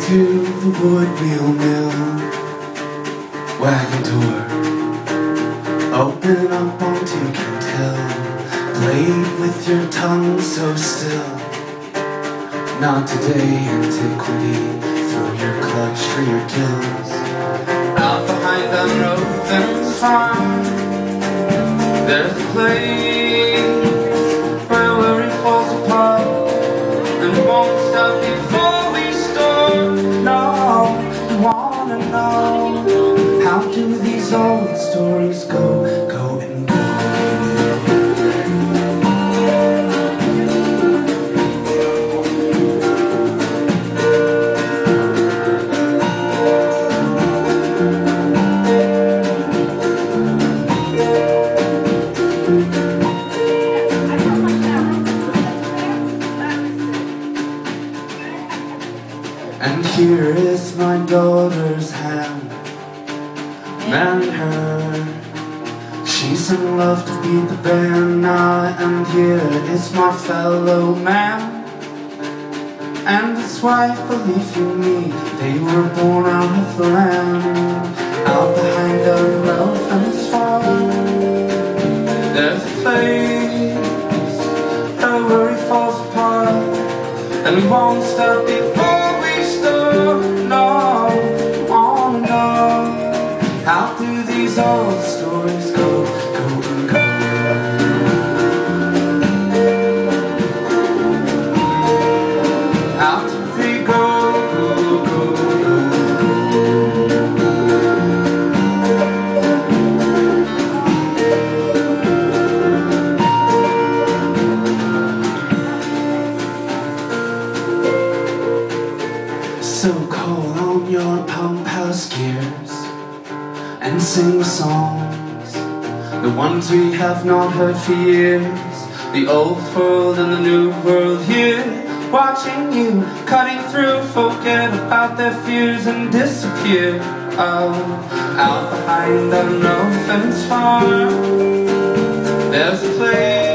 to the wood wheel mill wagon door. Open up onto Cantel, blade with your tongue so still. Not today, antiquity, throw your clutch for your gills. Out behind Dunrovan's farm, there's a place where worry falls apart, and it won't stop before we start. No, you wanna know, how do these old stories go, go and go? And here is my daughter's hand, marry her. She's in love to beat the band now, and here is my fellow man and his wife, believe you me, they were born out of the land. Out behind Dunrovan's farm, there's a place where worry falls apart, and we won't stop before we start. No, wanna know, how do these old stories go, go and go? How do they go, go, go, go? So call on your pump house gears and sing songs, the ones we have not heard for years. The old world and the new world here, watching you cutting through, forget about their fears and disappear. Oh, out behind Dunrovan's farm, there's a place